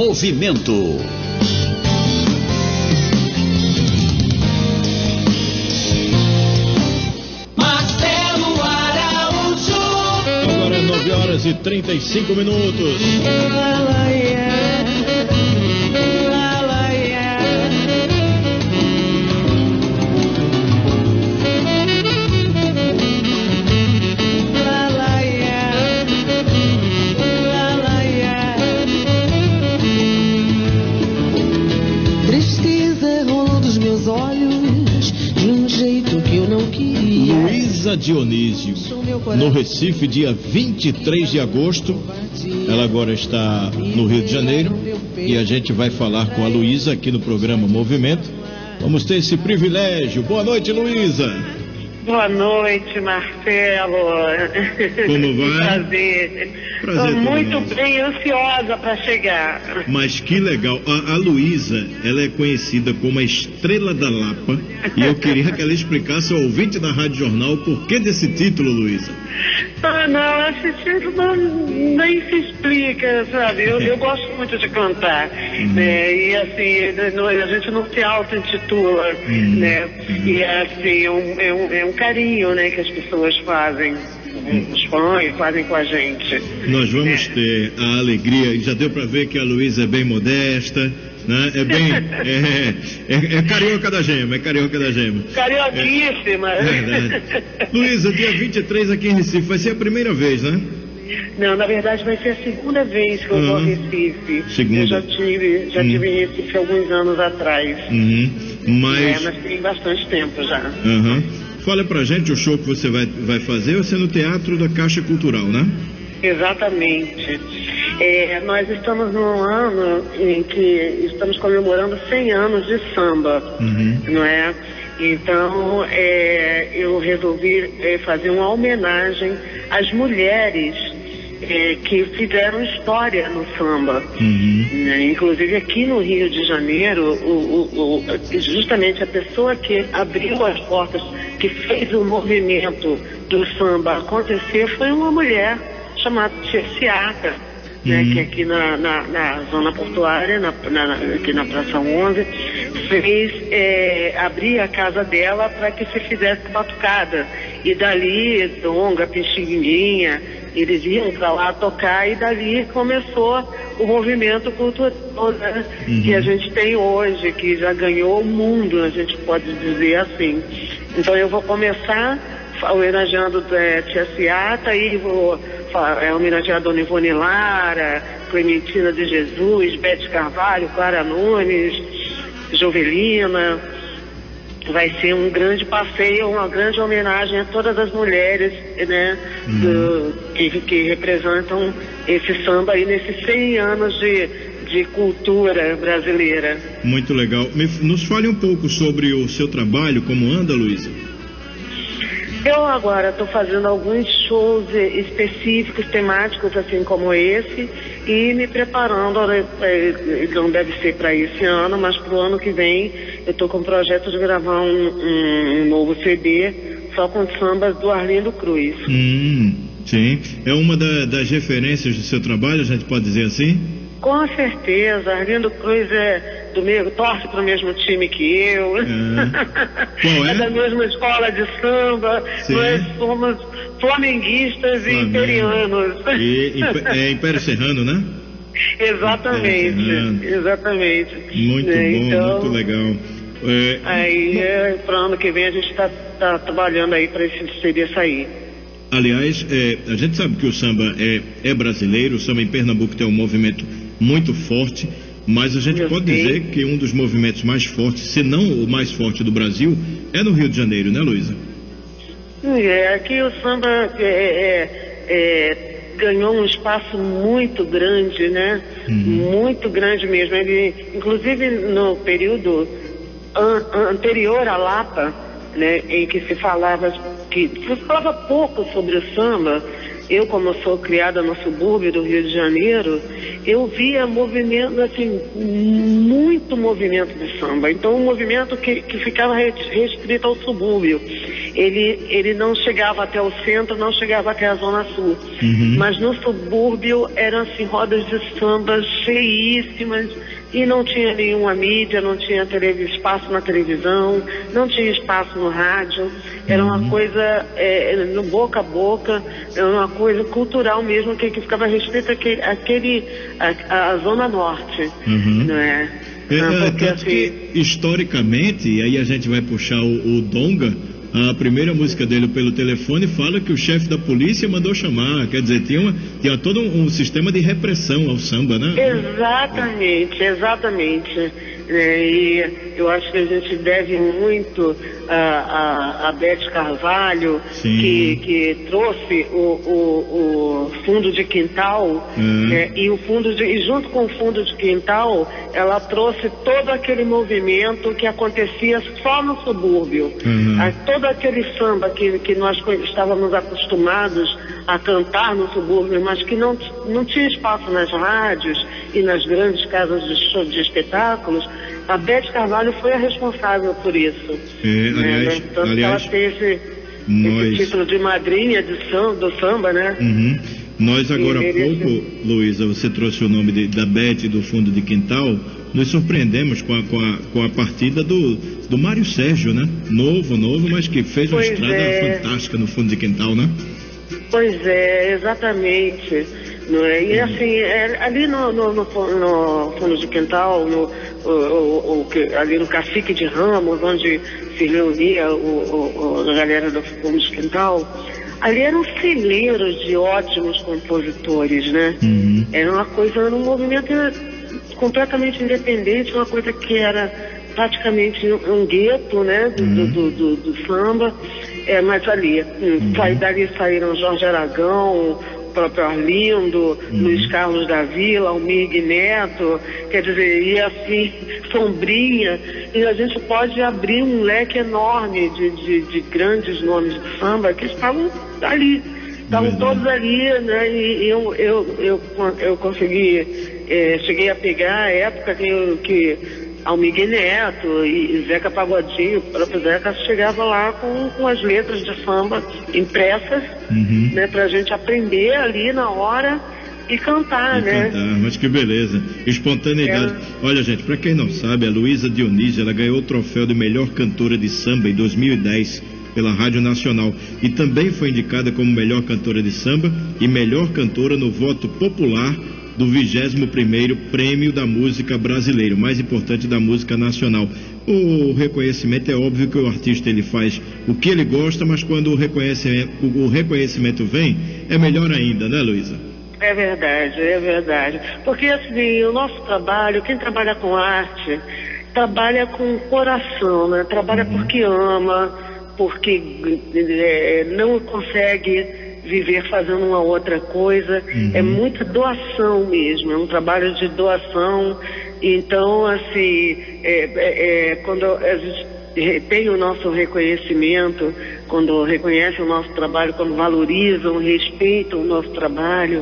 Movimento. Marcelo Araújo. Agora 9h35. Tristeza rolou dos meus olhos de um jeito que eu não queria. Luísa Dionísio, no Recife, dia 23 de agosto. Ela agora está no Rio de Janeiro e a gente vai falar com a Luísa aqui no programa Movimento. Vamos ter esse privilégio. Boa noite, Luísa. Boa noite, Marcelo. Como vai? Prazer. Prazer. Estou muito bem ansiosa para chegar. Mas que legal. A Luísa, ela é conhecida como a Estrela da Lapa. E eu queria que ela explicasse ao ouvinte da Rádio Jornal o porquê desse título, Luísa. Não, esse título nem se explica, sabe? Eu gosto muito de cantar, né? E assim, a gente não se auto-intitula, né? E assim, é um carinho, né, que as pessoas fazem, os fãs fazem com a gente. Nós vamos ter a alegria, e já deu para ver que a Luísa é bem modesta, né? É carioca da gema, Carioquíssima. Verdade. Luísa, dia 23 aqui em Recife, vai ser a primeira vez, né? Não, na verdade vai ser a segunda vez que eu vou a Recife. Segunda. Eu já tive em Recife alguns anos atrás. Mas tem bastante tempo já. Fala pra gente o show que você vai fazer, vai ser no Teatro da Caixa Cultural, né? Exatamente. Nós estamos num ano em que estamos comemorando 100 anos de samba, não é? Então, eu resolvi fazer uma homenagem às mulheres que fizeram história no samba. Inclusive aqui no Rio de Janeiro, justamente a pessoa que abriu as portas, que fez o movimento do samba acontecer, foi uma mulher chamada Tia Seata, né, que aqui na zona portuária, aqui na Praça 11, fez abrir a casa dela para que se fizesse batucada. E dali, Donga, Pixinguinha, eles iam para lá tocar, e dali começou o movimento cultural, né, que a gente tem hoje, que já ganhou o mundo, a gente pode dizer assim. Então eu vou começar homenageando Tia Seata, e vou homenagear a Dona Ivone Lara, Clementina de Jesus, Bete Carvalho, Clara Nunes, Jovelina. Vai ser um grande passeio, uma grande homenagem a todas as mulheres, né, que representam esse samba aí nesses 100 anos de cultura brasileira. Muito legal. Nos fale um pouco sobre o seu trabalho, como anda, Luísa? Eu agora estou fazendo alguns shows específicos, temáticos, assim como esse, e me preparando, não deve ser para esse ano, mas para o ano que vem eu estou com o projeto de gravar um novo CD só com sambas do Arlindo Cruz. Sim, é uma das referências do seu trabalho, a gente pode dizer assim? Com certeza, Arlindo Cruz torce para o mesmo time que eu. Qual é? É da mesma escola de samba. Sim. Nós somos flamenguistas e imperianos. É Império Serrano, né? Exatamente. Muito bom, então, muito legal. Para o ano que vem a gente está trabalhando aí para esse CD sair. Aliás, a gente sabe que o samba é brasileiro, o samba em Pernambuco tem um movimento muito forte, mas a gente pode dizer que um dos movimentos mais fortes, se não o mais forte do Brasil, é no Rio de Janeiro, né, Luísa? Aqui o samba ganhou um espaço muito grande, né? Muito grande mesmo. Ele, inclusive no período anterior à Lapa, né, em que se falava pouco sobre o samba, eu, como sou criada no subúrbio do Rio de Janeiro, eu via movimento, assim, muito movimento de samba. Então, um movimento que ficava restrito ao subúrbio. Ele não chegava até o centro, não chegava até a Zona Sul. Mas no subúrbio eram, assim, rodas de samba cheíssimas, e não tinha nenhuma mídia, não tinha espaço na televisão, não tinha espaço no rádio. Era uma coisa no boca a boca, era uma coisa cultural mesmo, que ficava restrita à Zona Norte, não é? Porque, tanto que, historicamente, e aí a gente vai puxar o Donga, a primeira música dele pelo telefone fala que o chefe da polícia mandou chamar, quer dizer, tinha todo um sistema de repressão ao samba, né? Exatamente. E eu acho que a gente deve muito a Beth Carvalho, que trouxe o fundo de quintal, e junto com o fundo de quintal, ela trouxe todo aquele movimento que acontecia só no subúrbio. Todo aquele samba que nós estávamos acostumados a cantar no subúrbio, mas que não tinha espaço nas rádios e nas grandes casas de espetáculos. A Beth Carvalho foi a responsável por isso. Aliás, ela tem esse título de madrinha do samba, né? Nós agora há pouco, Luísa, você trouxe o nome da Beth do fundo de quintal. Nos surpreendemos com a partida do Mário Sérgio, né? Novo, mas que fez uma estrada fantástica no fundo de quintal, né? Pois é, exatamente. Não é? E assim, ali no fundo de quintal, ali no Cacique de Ramos, onde se reunia a galera do fundo de quintal, ali eram celeiros de ótimos compositores, né? Era um movimento completamente independente, uma coisa que era praticamente um gueto, né, do samba, mas ali, dali saíram Jorge Aragão, o próprio Arlindo, Luiz Carlos da Vila, Almir Neto, quer dizer, e assim, Sombrinha, e a gente pode abrir um leque enorme de grandes nomes de samba que estavam ali, estavam todos ali, né, e eu consegui, cheguei a pegar a época que Almir Neto e Zeca Pagodinho, o próprio Zeca, chegava lá com as letras de samba impressas, né, pra gente aprender ali na hora e cantar, né? Mas que beleza, espontaneidade. Olha, gente, pra quem não sabe, a Luísa Dionísio, ela ganhou o troféu de melhor cantora de samba em 2010 pela Rádio Nacional e também foi indicada como melhor cantora de samba e melhor cantora no voto popular do 21º Prêmio da Música Brasileira, o mais importante da música nacional. O reconhecimento, é óbvio que o artista ele faz o que ele gosta, mas quando o reconhecimento vem, é melhor ainda, né, Luísa? É verdade. Porque assim, o nosso trabalho, quem trabalha com arte, trabalha com coração, né? Trabalha porque ama, porque não consegue viver fazendo uma outra coisa, é muita doação mesmo, é um trabalho de doação. Então, assim, quando a gente tem o nosso reconhecimento, quando reconhece o nosso trabalho, quando valorizam, respeitam o nosso trabalho,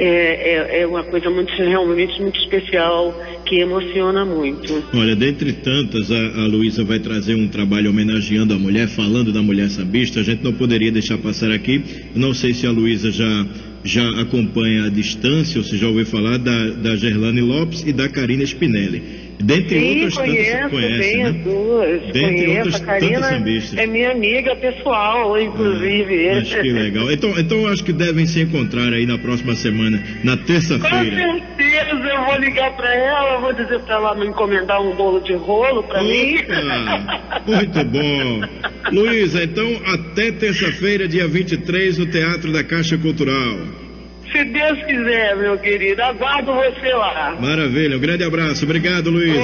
é uma coisa realmente muito especial, que emociona muito. Olha, dentre tantas, a Luísa vai trazer um trabalho homenageando a mulher, falando da mulher sambista. A gente não poderia deixar passar aqui. Não sei se a Luísa já acompanha à distância, ou se já ouviu falar da Gerlane Lopes e da Karina Spinelli. Dentre outras tantas, conhece, bem, né? as duas. Dentre outras a Karina tantas sambistas. É minha amiga pessoal, inclusive. Acho que legal. Então acho que devem se encontrar aí na próxima semana, na terça-feira. Com certeza, eu vou ligar pra ela, vou dizer pra ela me encomendar um bolo de rolo pra mim. Muito bom. Luísa, então até terça-feira, dia 23, no Teatro da Caixa Cultural. Se Deus quiser, meu querido, aguardo você lá. Maravilha, um grande abraço. Obrigado, Luísa.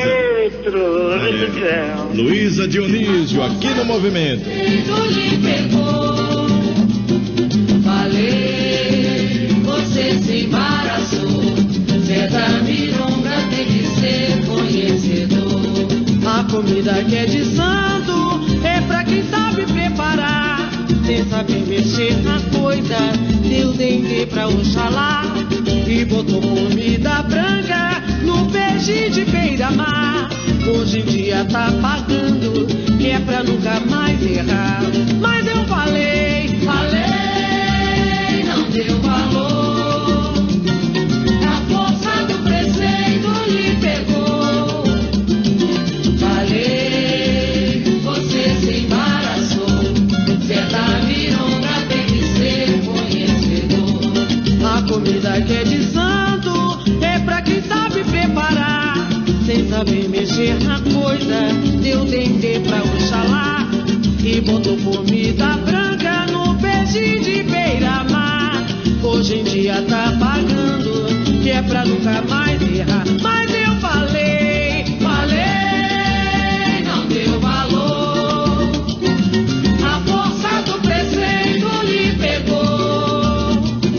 Outro. Luísa Dionísio, aqui no Movimento. Falei, você se embaraçou. Certa milonga tem que ser conhecedor. A comida que é de santo é pra quem sabe preparar. Sem saber mexer na coisa, deu dendê. pra Oxalá e botou comida branca no peixe de beira-mar. Hoje em dia tá pagando, que é pra nunca mais errar. Mas eu falei, não deu valor. A força do preceito lhe pegou. Falei, você se embaraçou. Certa mironga tem que ser conhecedor. A comida que é de santo é pra quem sabe preparar. Sem saber mexer na coisa, deu dendê pra Oxalá e botou comida branca no peixe de beira-mar. Hoje em dia tá pagando, que é pra nunca mais errar. Mas eu falei, não deu valor. A força do preceito lhe pegou.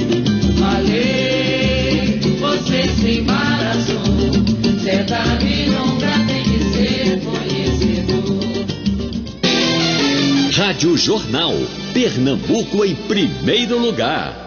Falei, você se embaraçou. Certa milonga tem que ser conhecedor. Rádio Jornal, Pernambuco em primeiro lugar.